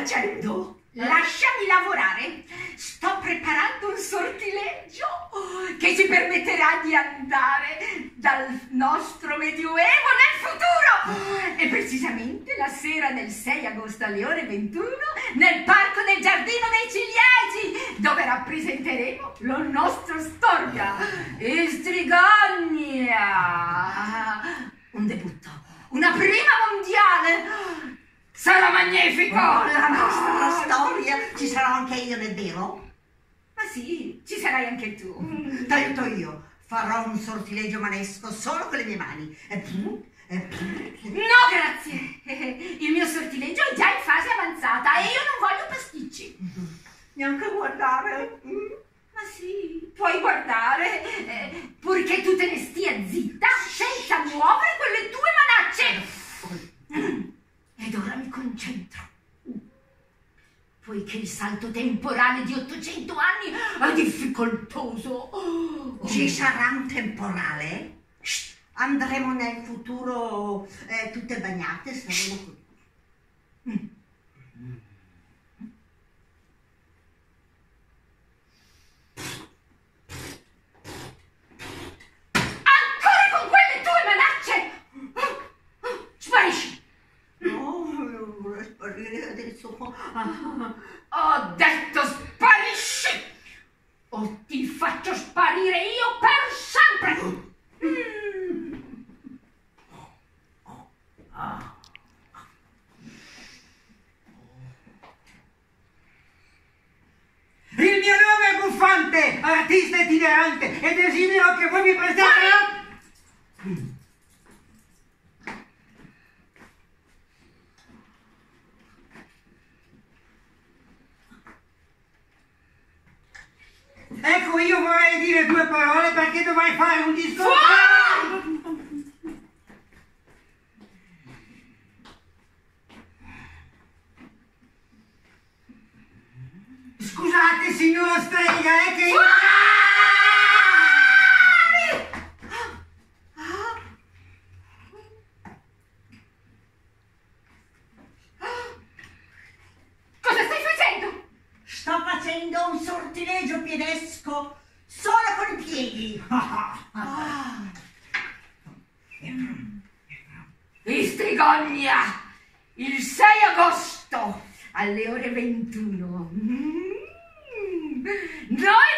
facendo? Lasciami lavorare. Sto preparando un sortileggio che ci permetterà di andare dal nostro medioevo nel futuro. E precisamente la sera del 6 agosto alle ore 21 nel parco del Giardino dei Ciliegi, dove rappresenteremo la nostra storia. Istrigogna. Un debutto, una prima mondiale. Sarà magnifico! La nostra storia. Ci sarò anche io, nel vero? Ma sì, ci sarai anche tu. T'aiuto io. Farò un sortileggio manesco solo con le mie mani. No, grazie. Il mio sortileggio è già in fase avanzata e io non voglio pasticci. Neanche guardare. Ma sì, puoi guardare, purché tu te ne stia zitta senza muovere quelle tue manacce. Ed ora mi concentro. Poiché il salto temporale di 800 anni è difficoltoso. Ci sarà un temporale? Andremo nel futuro tutte bagnate, saremo qui. Ancora con quelle tue manacce! Sparisci! No, vorrei sparire adesso. Ho detto sparisci! O ti faccio sparire io per sempre! Il mio nome è Buffante, artista itinerante, e desidero che voi mi prestate... Ecco, io vorrei dire due parole perché dovrei fare un discorso... Scusate, signora Strega, è che... Cosa stai facendo? Sto facendo un sortileggio piedesco solo con i piedi. Istrigogna! Il 6 agosto alle ore 21. Noi